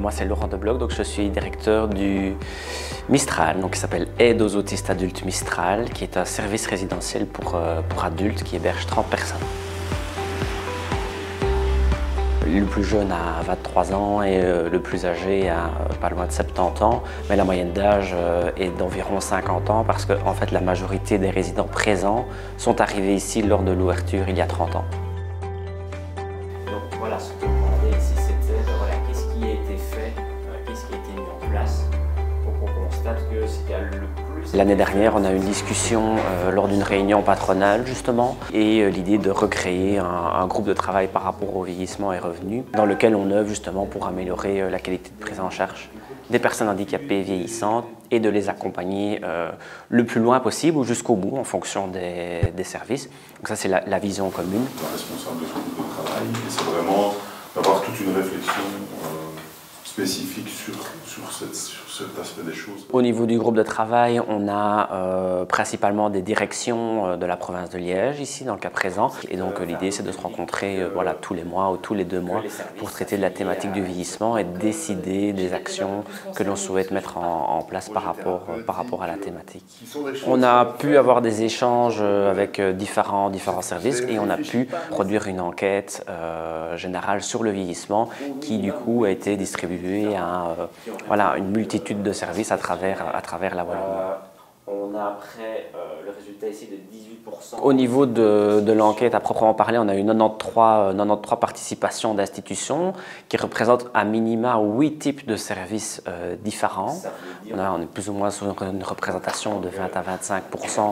Moi, c'est Laurent Debloc, donc je suis directeur du Mistral, donc qui s'appelle Aide aux autistes adultes Mistral, qui est un service résidentiel pour adultes qui héberge 30 personnes. Le plus jeune a 23 ans et le plus âgé a pas loin de 70 ans, mais la moyenne d'âge est d'environ 50 ans parce que en fait, la majorité des résidents présents sont arrivés ici lors de l'ouverture il y a 30 ans. Donc voilà, ce que je demandais ici, c'était qu'est-ce qui a été fait, qu'est-ce qui a été mis en place pour qu'on constate que ce qu'il y a le plus... L'année dernière, on a eu une discussion lors d'une réunion patronale justement et l'idée de recréer un groupe de travail par rapport au vieillissement est revenue dans lequel on œuvre justement pour améliorer la qualité de prise en charge des personnes handicapées vieillissantes et de les accompagner le plus loin possible ou jusqu'au bout en fonction des services. Donc ça, c'est la vision commune. La responsable de ce groupe de travail, et c'est vraiment d'avoir toute une réflexion spécifique sur cet aspect des choses. Au niveau du groupe de travail, on a principalement des directions de la province de Liège, ici dans le cas présent. Et donc l'idée c'est de se rencontrer tous les mois ou tous les 2 mois pour traiter de la thématique du vieillissement et décider des actions que l'on souhaite mettre en place par rapport à la thématique. On a pu avoir des échanges avec différents services et on a pu produire une enquête générale sur le vieillissement qui du coup a été distribuée à une multitude de services à travers la Wallonie. On a après le résultat ici de 18%. Au niveau de l'enquête à proprement parler, on a eu 93 participations d'institutions qui représentent à minima 8 types de services différents. On est plus ou moins sur une représentation de 20 à 25%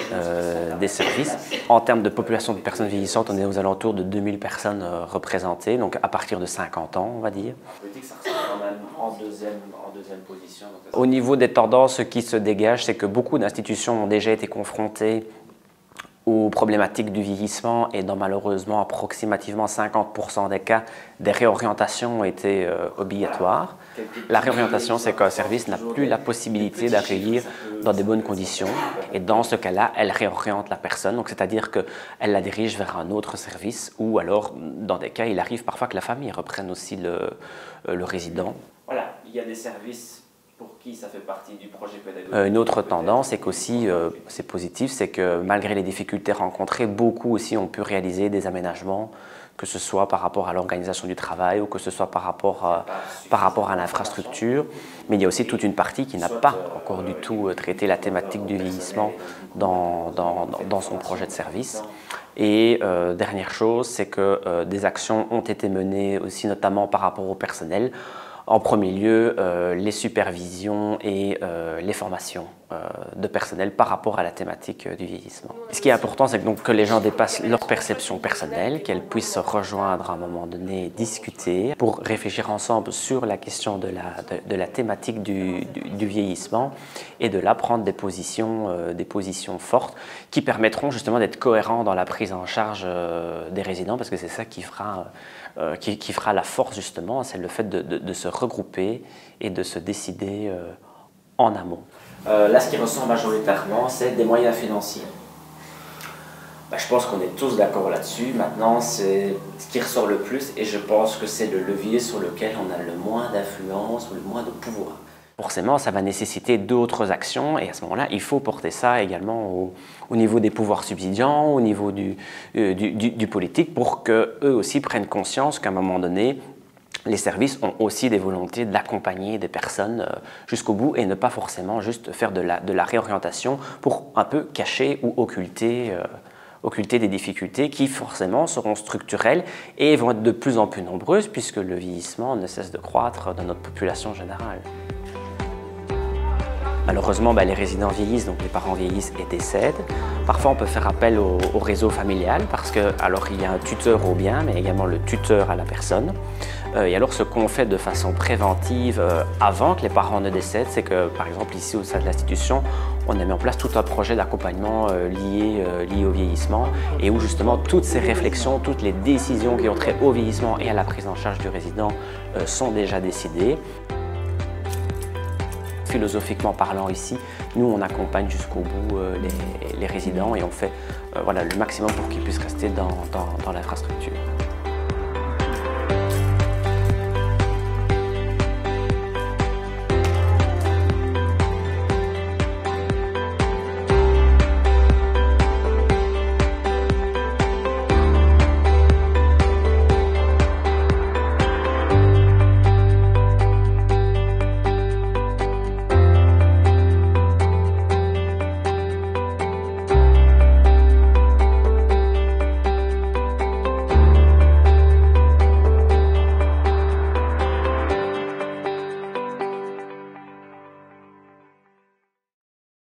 des services. En termes de population de personnes vieillissantes, on est aux alentours de 2000 personnes représentées, donc à partir de 50 ans, on va dire. Ça ressemble quand même en deuxième position. Au niveau des tendances qui se dégagent, c'est que beaucoup d'institutions ont déjà été confrontées aux problématiques du vieillissement et dans malheureusement approximativement 50% des cas, des réorientations ont été obligatoires. La réorientation, c'est qu'un service n'a plus la possibilité d'accueillir dans des bonnes conditions et dans ce cas-là, elle réoriente la personne, c'est-à-dire qu'elle la dirige vers un autre service ou alors, dans des cas, il arrive parfois que la famille reprenne aussi le résident. Voilà, il y a des services pour qui ça fait partie du projet pédagogique. Une autre tendance, c'est qu'aussi, c'est positif, c'est que malgré les difficultés rencontrées, beaucoup aussi ont pu réaliser des aménagements, que ce soit par rapport à l'organisation du travail ou que ce soit par rapport à l'infrastructure. Mais il y a aussi toute une partie qui n'a pas encore du tout traité la thématique du vieillissement dans son projet de service. Et dernière chose, c'est que des actions ont été menées aussi notamment par rapport au personnel. En premier lieu, les supervisions et les formations de personnel par rapport à la thématique du vieillissement. Ce qui est important, c'est que les gens dépassent leur perception personnelle, qu'elles puissent se rejoindre à un moment donné, discuter, pour réfléchir ensemble sur la question de la thématique du vieillissement et de là prendre des positions fortes qui permettront justement d'être cohérents dans la prise en charge des résidents, parce que c'est ça qui fera la force justement, c'est le fait de se regrouper et de se décider en amont. Là, ce qui ressort majoritairement, c'est des moyens financiers. Je pense qu'on est tous d'accord là-dessus. Maintenant, c'est ce qui ressort le plus et je pense que c'est le levier sur lequel on a le moins d'influence ou le moins de pouvoir. Forcément, ça va nécessiter d'autres actions et à ce moment-là, il faut porter ça également au niveau des pouvoirs subsidiants, au niveau du politique pour qu'eux aussi prennent conscience qu'à un moment donné, les services ont aussi des volontés d'accompagner des personnes jusqu'au bout et ne pas forcément juste faire de la réorientation pour un peu cacher ou occulter des difficultés qui forcément seront structurelles et vont être de plus en plus nombreuses puisque le vieillissement ne cesse de croître dans notre population générale. Malheureusement, les résidents vieillissent, donc les parents vieillissent et décèdent. Parfois, on peut faire appel au réseau familial parce que, alors, il y a un tuteur au bien, mais également le tuteur à la personne. Et alors, ce qu'on fait de façon préventive avant que les parents ne décèdent, c'est que, par exemple, ici au sein de l'institution, on a mis en place tout un projet d'accompagnement lié au vieillissement et où justement toutes ces réflexions, toutes les décisions qui ont trait au vieillissement et à la prise en charge du résident sont déjà décidées. Philosophiquement parlant ici, nous on accompagne jusqu'au bout les résidents et on fait le maximum pour qu'ils puissent rester dans l'infrastructure.